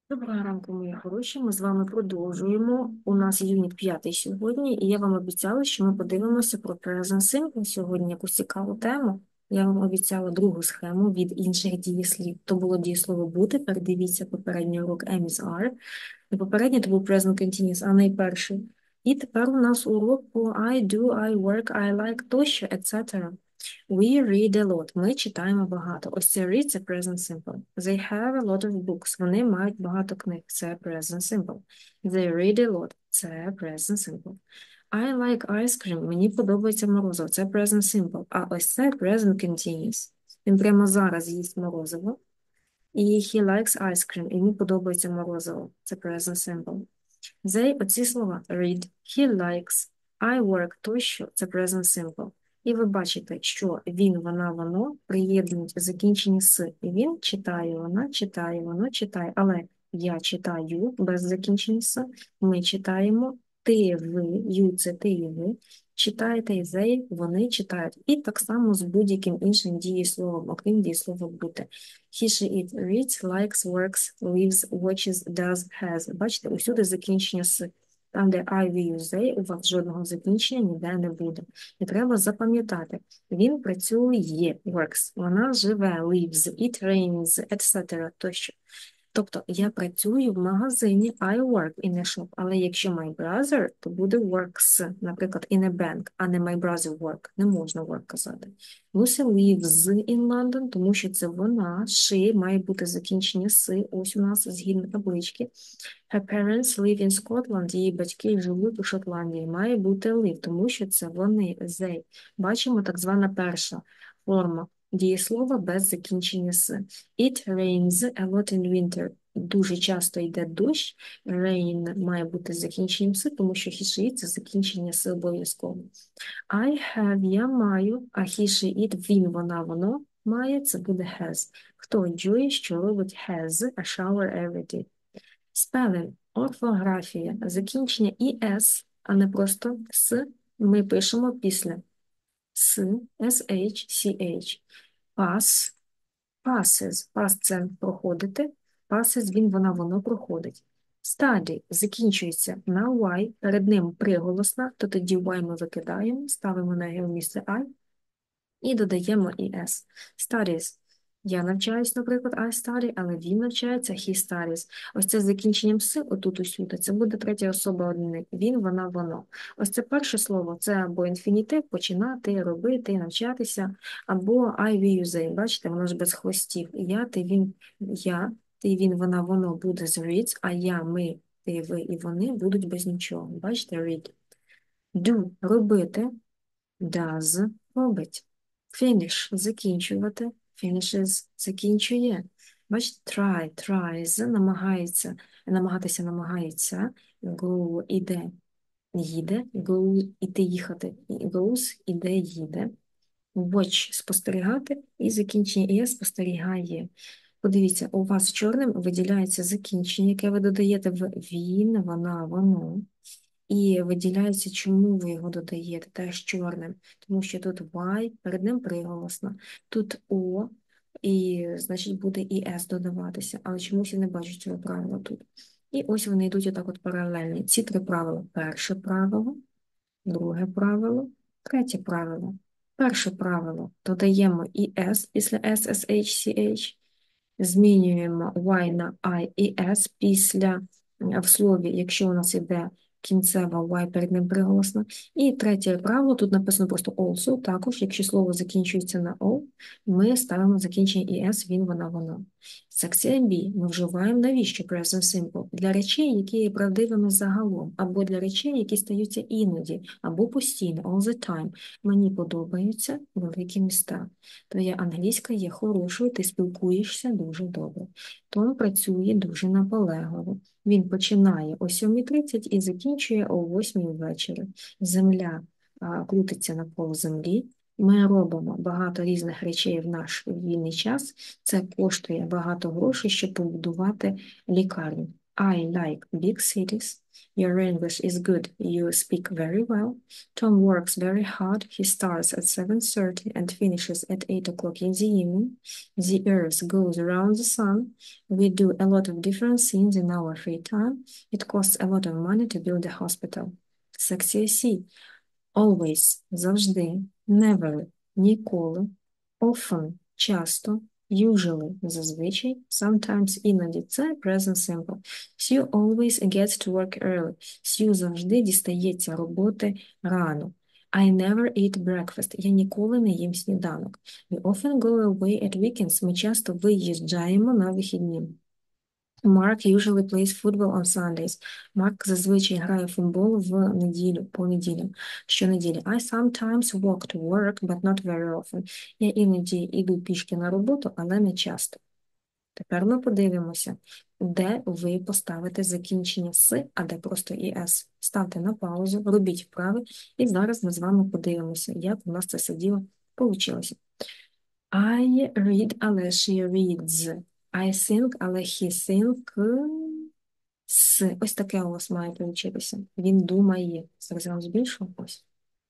Доброго ранку, мої хороші. Ми з вами продовжуємо. У нас юніт 5 сьогодні, і я вам обіцяла, що ми подивимося про present simple сьогодні, якусь цікаву тему. Я вам обіцяла другу схему від інших дієслів. То було дієслово бути. Передивіться попередній урок Am is are. І попередній то був present continuous, а найперший. І тепер у нас урок по I do, I work, I like тощо, etc. We read a lot. Ми читаємо багато. Ось це read – це present simple. They have a lot of books. Вони мають багато книг. Це present simple. They read a lot. Це present simple. I like ice cream. Мені подобається морозиво. Це present simple. А ось це present continuous. Він прямо зараз їсть морозиво. І he likes ice cream. Йому подобається морозиво. Це present simple. They – оці слова. Read, he likes, I work тощо. Це present simple. І ви бачите, що він, вона, воно приєднують закінчення «с». І він читає, вона читає, воно читає. Але я читаю без закінчення «с». Ми читаємо, ти, ви, ю – це ти і ви. Читаєте і they, вони читають. І так само з будь-яким іншим дієсловом, окрім дієслова бути. He, she, it, reads, likes, works, lives, watches, does, has. Бачите, усюди закінчення «с». Там, де I, we, you, they, у вас жодного закінчення ніде не буде. І треба запам'ятати. Він працює, works. Вона живе, lives, it rains, etc. тощо. Тобто я працюю в магазині, I work in a shop, але якщо my brother, то буде works, наприклад, in a bank, а не my brother work. Не можна work казати. Lucy lives in London, тому що це вона, she, має бути закінчення «с», ось у нас згідно таблички. Her parents live in Scotland, її батьки живуть у Шотландії, має бути live, тому що це вони, they. Бачимо так звана перша форма дієслова без закінчення «с». It rains a lot in winter. Дуже часто йде дощ. Rain має бути з закінченням «с», тому що he, she, це закінчення «с» обов'язково. I have, я маю, а he, she, it, він, вона, воно має, це буде has. Хто enjoy, що робить has a shower every day. Spelling, орфографія, закінчення «es», а не просто «с», ми пишемо після «с», «sh», «ch». Pass, passes, pass – це проходити, passes – він, вона, воно проходить. Study закінчується на y, перед ним приголосна, то тоді y ми викидаємо, ставимо на його місце I і додаємо «es». Studies. Я навчаюсь, наприклад, I study, але він навчається, he studies. Ось це з закінченням «с», отут усюди, це буде третя особа однини. Він, вона, воно. Ось це перше слово, це або інфінітив, починати, робити, навчатися, або I, we, you, they. Бачите, воно ж без хвостів. Я, ти, він, вона, воно буде з reads, а я, ми, ти, ви і вони будуть без нічого. Бачите, read. Do – робити, does – робить. Finish – закінчувати, finishes – закінчує. Бачите, try, tries – намагається, намагається, go – іде, їде, go – іти, їхати, goes – іде, їде. Watch – спостерігати, і закінчення «є» – спостерігає. Подивіться, у вас чорним виділяється закінчення, яке ви додаєте в він, вона, воно. І виділяється, чому ви його додаєте, теж чорним. Тому що тут Y, перед ним приголосна, тут O, і, значить, буде і S додаватися. Але чомусь я не бачу цього правила тут. І ось вони йдуть отак от паралельні. Ці три правила. Перше правило, друге правило, третє правило. Перше правило додаємо і S після S, SH, CH, змінюємо Y на I і S після, в слові, якщо у нас іде кінцева Y, перед ним приголосна. І третє правило, тут написано просто also, також, якщо слово закінчується на O, ми ставимо закінчення ES, він, вона, воно. Секція B. Ми вживаємо навіщо present simple? Для речей, які є правдивими загалом, або для речей, які стаються іноді, або постійно, all the time. Мені подобаються великі міста. Твоя англійська є хорошою, ти спілкуєшся дуже добре. Том працює дуже наполегливо. Він починає о 7:30 і закінчує о 8:00 ввечері. Земля крутиться навколо землі. Ми робимо багато різних речей в наш вільний час. Це коштує багато грошей, щоб побудувати лікарню. I like big cities. Your English is good. You speak very well. Tom works very hard. He starts at 7:30 and finishes at 8 o'clock in the evening. The earth goes around the sun. We do a lot of different things in our free time. It costs a lot of money to build a hospital. Секція C. Always, завжди, never, ніколи, often, часто, usually, зазвичай, sometimes, іноді. Це present simple. Sue always gets to work early. Sue завжди дістається роботи рано. I never eat breakfast. Я ніколи не їм сніданок. We often go away at weekends. Ми часто виїжджаємо на вихідні. Mark usually plays football on Sundays. Марк зазвичай грає в футбол в неділю, по неділям, щонеділі. I sometimes walk to work, but not very often. Я іноді йду пішки на роботу, але не часто. Тепер ми подивимося, де ви поставите закінчення «с», а де просто «іс». Ставте на паузу, робіть вправи, і зараз ми з вами подивимося, як у нас це все діло вийшло. I read, але she reads. I think, але he thinks. Ось таке у вас має получитися. Він думає. Зараз я вам збільшу. Ось.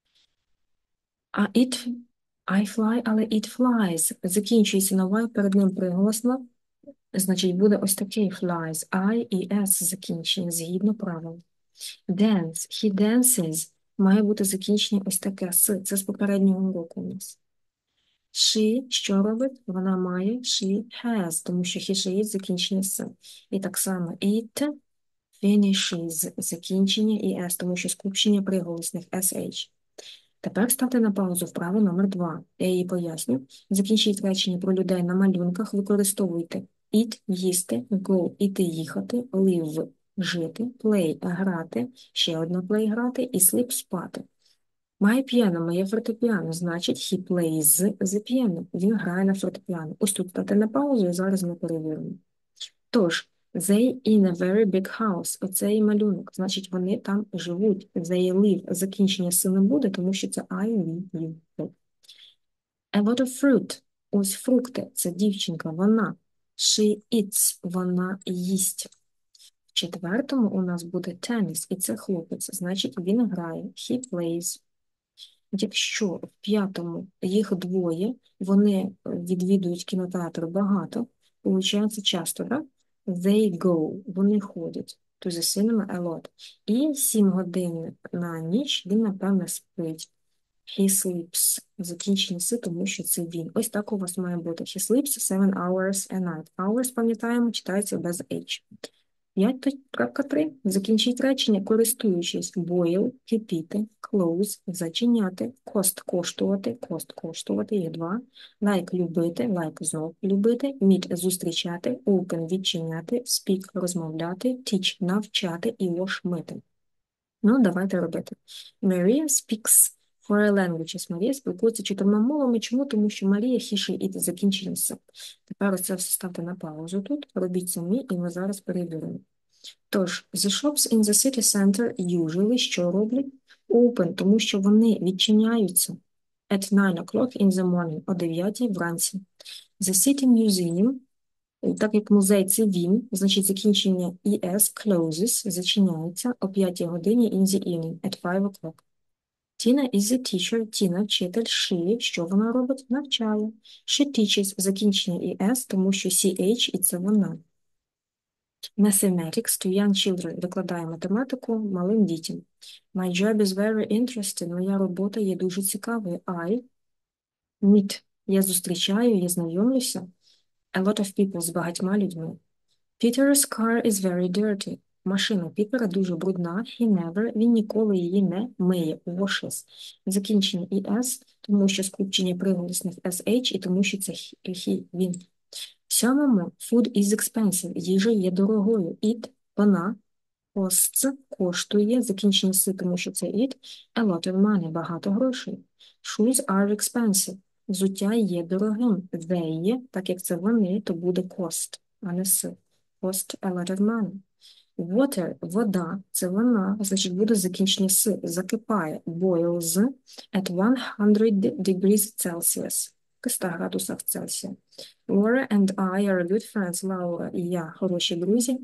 I fly, але it flies. Закінчується на Y, перед ним приголосно. Значить, буде ось такий flies. I і S закінчення, згідно правил. Dance, he dances. Має бути закінчення ось таке «с». Це з попереднього уроку у нас. She, що робить? Вона має she has, тому що he, she, it закінчення «с». І так само it finishes закінчення і s, тому що скупчення приголосних sh. Тепер ставте на паузу вправу номер 2. Я її поясню. Закінчіть речення про людей на малюнках, використовуйте eat – їсти, go – іти їхати, live – жити, play – грати, ще одне play – грати і sleep – спати. My piano, моє фортепіано, значить he plays the piano. Він грає на фортепіано. Ось тут ставте на паузу і зараз ми перевіримо. Тож, they in a very big house. Оцей малюнок. Значить, вони там живуть. They live. Закінчення «с» не буде, тому що це I, we, you. A lot of fruit. Ось фрукти. Це дівчинка, вона. She eats. Вона їсть. В четвертому у нас буде tennis, і це хлопець. Значить, він грає. He plays. Якщо в п'ятому їх двоє, вони відвідують кінотеатр багато, виходить часто, так? They go, вони ходять to the cinema a lot. І 7 годин на ніч він, напевно, спить. He sleeps. Закінчення «с», тому що це він. Ось так у вас має бути. He sleeps 7 hours a night. Hours, пам'ятаємо, читається без H. 5.3. Закінчіть речення, користуючись boil – кипіти, close – зачиняти, cost – коштувати, cost – коштувати, є 2, like – любити, like – знов любити, meet – зустрічати, open – відчиняти, speak – розмовляти, teach – навчати і wash – мити. Ну, давайте робити. Maria speaks 4 languages. Марія спілкується 4 мовами. Чому? Тому що Марія хіше і закінчення «с». Тепер ось це все ставте на паузу тут, робіть самі, і ми зараз перевіримо. Тож, the shops in the city center usually що роблять? Open, тому що вони відчиняються at 9 o'clock in the morning, о 9 вранці. The city museum, так як музей це він, значить закінчення es closes, зачиняється о 5 годині in the evening, at 5 o'clock. Tina is the teacher, Тіна вчитель, she, що вона робить? Навчає. She teaches, закінчення es, тому що ch і це вона. Mathematics to young children. Викладає математику малим дітям. My job is very interesting. Моя робота є дуже цікавою. I meet. Я зустрічаю, я знайомлюся. A lot of people з багатьма людьми. Peter's car is very dirty. Машина Пітера дуже брудна. He never. Він ніколи її не миє. Washes. Закінчення es, тому що скупчення приголосних sh і тому що це he, він. Сьомому, food is expensive, їжа є дорогою. It, вона, costs, коштує, закінчення «с», тому що це it, a lot of money, багато грошей. Shoes are expensive, взуття є дорогим. They є, так як це вони, то буде cost, а не «с». Cost a lot of money. Water, вода, це вона, значить буде закінчення «с», закипає. Boils at 100 degrees Celsius, 100 градусах Цельсія. Laura and I are good friends. Лаура і я хороші друзі.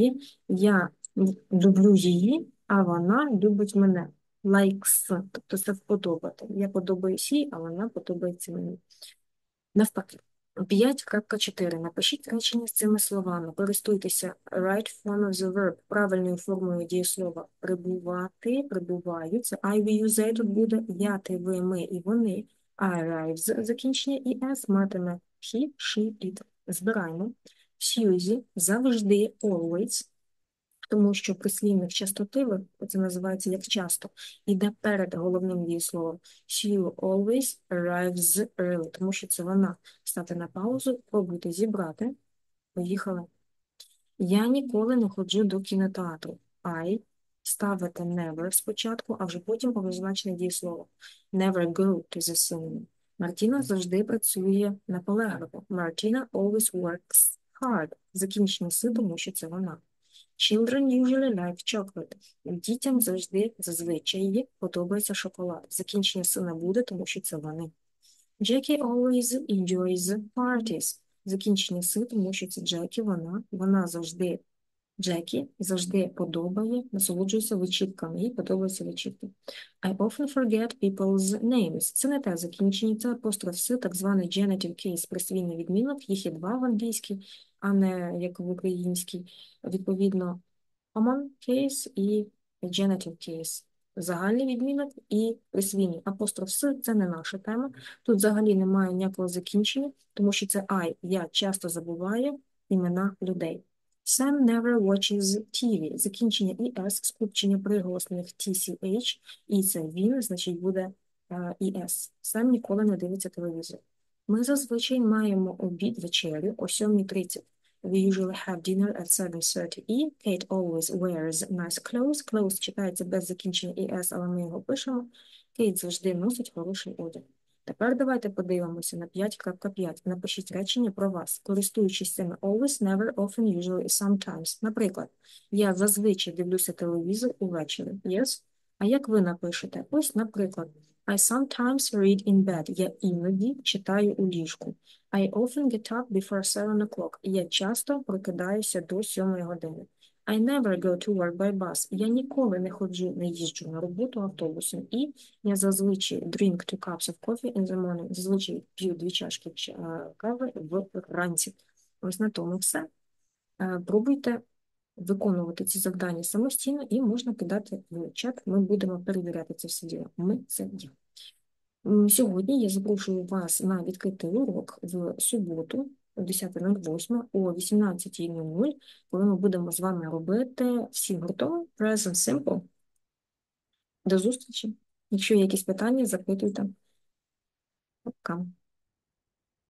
Я люблю її, а вона любить мене. Likes, тобто це вподобати. Я подобаюсь їй, а вона подобається мені. Навпаки. 5.4. Напишіть речення з цими словами. Користуйтеся right form of the verb, правильною формою дієслова. Прибувати, прибувають. Це I, we, you, they тут буде. Я, ти, ви, ми і вони. I arrives, закінчення es матиме he, she, it. Збираємо. Suzy, завжди, always. Тому що прислівник частотивий, це називається як часто, іде перед головним дієсловом. She always arrives early, тому що це вона. Стати на паузу, пробуйте зібрати. Поїхали. Я ніколи не ходжу до кінотеатру. I ставите never спочатку, а вже потім позначене дієслово. Never go to the cinema. Мартіна завжди працює наполегливо. Martina always works hard. Закінчення си, тому що це вона. Children usually like chocolate. Дітям завжди, зазвичай, подобається шоколад. Закінчення сина буде, тому що це вони. Jackie always enjoys parties. Закінчення си, тому що це Джекі, вона завжди, Джекі завжди подобає, насолоджується вечірками, їй подобаються вечірки. I often forget people's names. Це не те закінчення, це апостроф си, так званий genitive case, присвійний відмінок, їх є два в англійській, а не як в українській. Відповідно, common case і genitive case. Загальний відмінок і присвійний. Апостроф «с» – це не наша тема. Тут взагалі немає ніякого закінчення, тому що це I. Я часто забуваю імена людей. Sam never watches TV. Закінчення «es», скупчення приголосних TCH, і це він, значить буде «es». Sam ніколи не дивиться телевізор. Ми зазвичай маємо обід вечерю о 7:30. We usually have dinner at 7:30 і Kate always wears nice clothes. Clothes читається без закінчення «es», але ми його пишемо. Кейт завжди носить хороший одяг. Тепер давайте подивимося на 5.5. Напишіть речення про вас, користуючись цими always, never, often, usually і sometimes. Наприклад, я зазвичай дивлюся телевізор увечері. Yes? А як ви напишете? Ось, наприклад, I sometimes read in bed. Я іноді читаю у ліжку. I often get up before 7 o'clock. Я часто прокидаюся до 7 години. I never go to work by bus. Я ніколи не їжджу на роботу автобусом. І я зазвичай drink 2 cups of coffee in the morning. Зазвичай п'ю 2 чашки кави вранці. Ось на тому все. Пробуйте виконувати ці завдання самостійно і можна кидати в чат. Ми будемо перевіряти це все діло. Ми це діло. Сьогодні я запрошую вас на відкритий урок в суботу, 10.08 о 18.00, коли ми будемо з вами робити всі гуртом Present Simple. До зустрічі. Якщо є якісь питання, запитуйте. Пока.